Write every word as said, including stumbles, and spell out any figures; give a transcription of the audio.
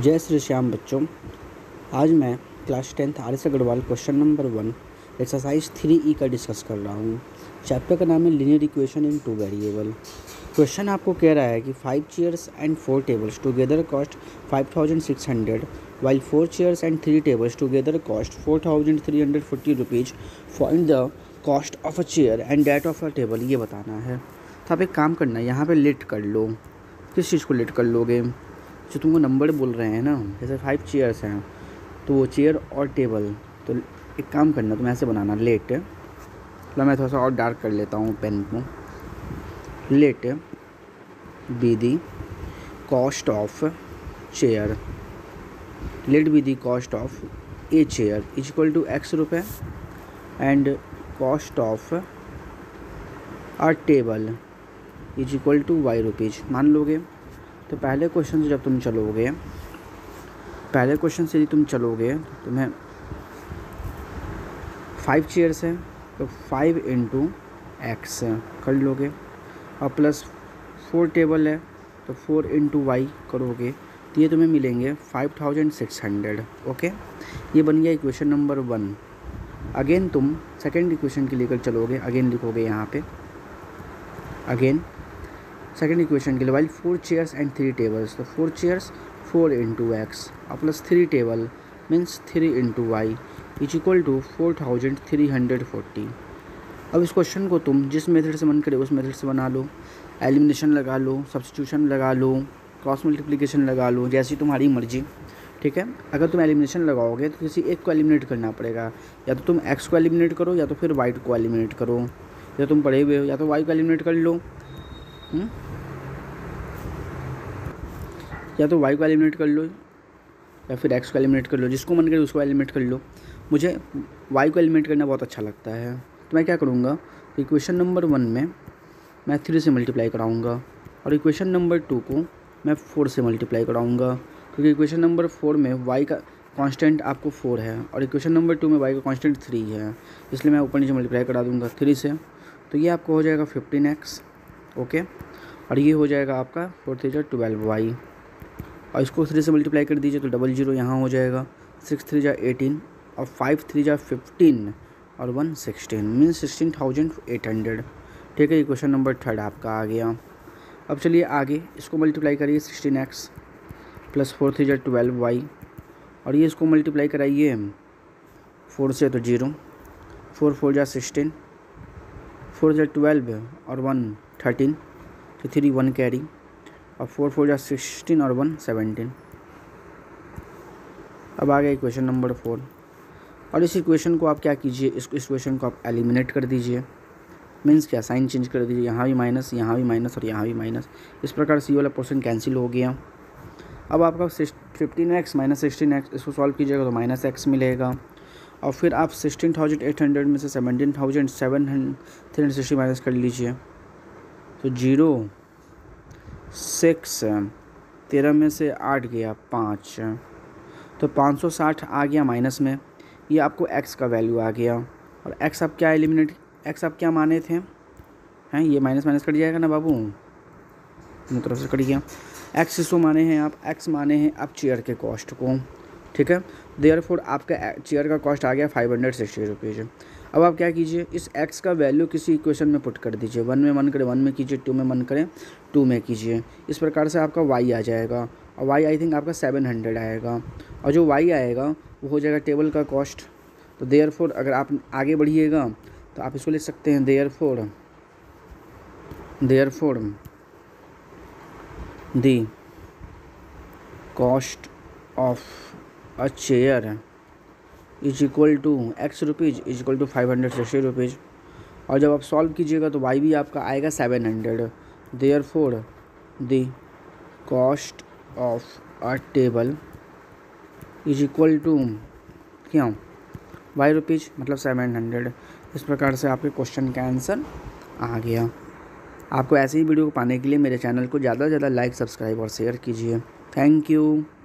जय श्री श्याम बच्चों। आज मैं class tenth R S Agarwal question number one exercise three E का डिस्कस कर रहा हूँ। चैप्टर का नाम है linear equation in two variable. Question आपको कह रहा है कि five chairs and four tables together cost five thousand six hundred while four chairs and three tables together cost four thousand three hundred forty rupees. Find the cost of a chair and that of a table, ये बताना है। तो आप एक काम करना है, यहाँ पे लेट कर लो। किस चीज़ को लेट कर लोगे? जो तुमको नंबर बोल रहे हैं ना, जैसे फाइव चेयर्स हैं तो वो चेयर और टेबल, तो एक काम करना, तुम ऐसे बनाना लेट। मतलब मैं थोड़ा सा और डार्क कर लेता हूँ पेन को। Let be the cost of chair, let be the cost of a chair is equal to X रुपये and cost of a table is equal to Y rupees. मान लोगे? तो पहले क्वेश्चन से जब तुम चलोगे पहले क्वेश्चन से यदि तुम चलोगे तो तुम्हें फाइव चेयर्स है तो फाइव इंटू एक्स कर लोगे, और प्लस फोर टेबल है तो फोर इंटू वाई करोगे, तो ये तुम्हें मिलेंगे five thousand six hundred. Okay, ये बन गया इक्वेशन नंबर वन। अगेन तुम सेकेंड इक्वेशन के लेकर चलोगे, अगेन लिखोगे यहाँ पे अगेन सेकेंड इक्वेशन के लिए while four chairs and three tables, तो four chairs four into X और plus three table means three into Y is equal to four thousand three hundred forty. अब इस क्वेश्चन को तुम जिस मेथड से मन करे उस मेथड से बना लो। एलिमिनेशन लगा लो, सब्स्टिट्यूशन लगा लो, क्रॉस मल्टीप्लिकेशन लगा लो, जैसी तुम्हारी मर्जी। ठीक है, अगर तुम एलिमिनेशन लगाओगे तो किसी एक को एलिमिनेट करना पड़ेगा। या तो तुम एक्स को एलिमिनेट करो या तो फिर वाई को एलिमिनेट करो। या तुम पढ़े हुए हो, या तो वाई को एलिमिनेट कर लो हुँ? या तो वाई को एलिमिनेट कर लो या फिर एक्स को एलिमिनेट कर लो, जिसको मन करे उसको एलिमिनेट कर लो। मुझे वाई को एलिमिनेट करना बहुत अच्छा लगता है, तो मैं क्या करूँगा, इक्वेशन नंबर वन में मैं थ्री से मल्टीप्लाई कराऊँगा और इक्वेशन नंबर टू को मैं फोर से मल्टीप्लाई कराऊँगा, क्योंकि इक्वेशन नंबर फोर में वाई का कांस्टेंट आपको फोर है और इक्वेशन नंबर टू में वाई का कांस्टेंट थ्री है, इसलिए मैं ऊपर नीचे मल्टीप्लाई करा दूँगा थ्री से। तो ये आपको हो जाएगा फिफ्टीन एक्स। ओके, और ये हो जाएगा आपका फोर थ्री जा ट्वेल्व वाई, और इसको थ्री से मल्टीप्लाई कर दीजिए तो डबल जीरो यहाँ हो जाएगा। सिक्स थ्री जा एटीन और फाइव थ्री जा फिफ्टीन और one sixteen means sixteen thousand eight hundred. ठीक है, ये क्वेश्चन नंबर थर्ड आपका आ गया। अब चलिए आगे इसको मल्टीप्लाई करिए, sixteen X plus four three जा ट्वेल्व वाई, और ये इसको मल्टीप्लाई कराइए फोर से तो जीरो, फोर फोर जा सिक्सटीन, फोर जा ट्वेल्व और वन थर्टीन, तो थ्री वन कैरी, और फोर फोर जा सिक्सटीन और वन सेवनटीन। अब आ गया इक्वेशन नंबर फोर, और इस इक्वेशन को आप क्या कीजिए, इस इक्वेशन को आप एलिमिनेट कर दीजिए। मीन्स क्या, साइन चेंज कर दीजिए, यहाँ भी माइनस, यहाँ भी माइनस और यहाँ भी माइनस। इस प्रकार से ये वाला पोर्शन कैंसिल हो गया। अब आपका fifteen X minus sixteen X, इसको सॉल्व कीजिएगा तो माइनस एक्स मिलेगा, और फिर आप सिक्सटीन थाउजेंड एट हंड्रेड में से seventeen thousand seven hundred three hundred sixty minus कर लीजिए, तो जीरो सिक्स, तेरह में से आठ गया पाँच, तो पाँच सौ साठ आ गया माइनस में। ये आपको x का वैल्यू आ गया, और x आप क्या एलिमिनेट x आप क्या माने थे हैं, ये माइनस माइनस कट जाएगा ना बाबू, दोनों तरफ से कट गया। x इसको माने हैं आप, x माने हैं आप चेयर के कॉस्ट को। ठीक है, देयरफॉर आपका चेयर का कॉस्ट आ गया फाइव हंड्रेड सिक्सटी रुपीज़। अब आप क्या कीजिए, इस x का वैल्यू किसी इक्वेशन में पुट कर दीजिए। वन में मन करे वन में कीजिए, टू में मन करे टू में कीजिए। इस प्रकार से आपका y आ जाएगा, और y आई थिंक आपका सेवन हंड्रेड आएगा, और जो y आएगा वो हो जाएगा टेबल का कॉस्ट। तो देयरफॉर अगर आप आगे बढ़िएगा तो आप इसको लिख सकते हैं, therefore therefore the cost of a chair is equal to X rupees is equal to five hundred sixty rupees. और जब आप सॉल्व कीजिएगा तो वाई भी आपका आएगा seven hundred. Therefore the cost of a table is equal to क्या, Y rupees मतलब सेवन हंड्रेड। इस प्रकार से आपके क्वेश्चन का आंसर आ गया। आपको ऐसे ही वीडियो को पाने के लिए मेरे चैनल को ज़्यादा से ज़्यादा लाइक, सब्सक्राइब और शेयर कीजिए। Thank you.